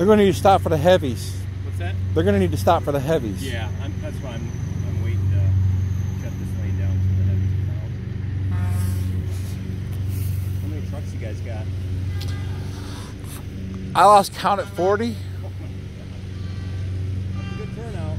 They're going to need to stop for the heavies. What's that? They're going to need to stop for the heavies. Yeah, that's why I'm waiting to shut this lane down so the heavies come out. How many trucks you guys got? I lost count at 40. That's a good turnout.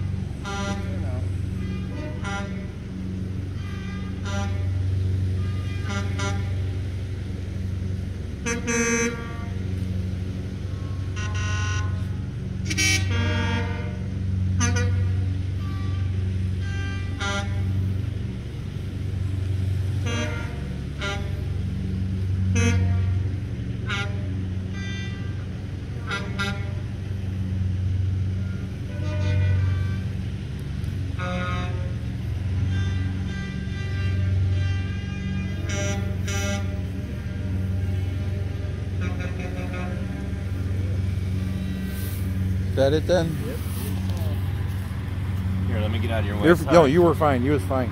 Is that it then? Yep. Here, let me get out of your way. No, you were fine. You was fine.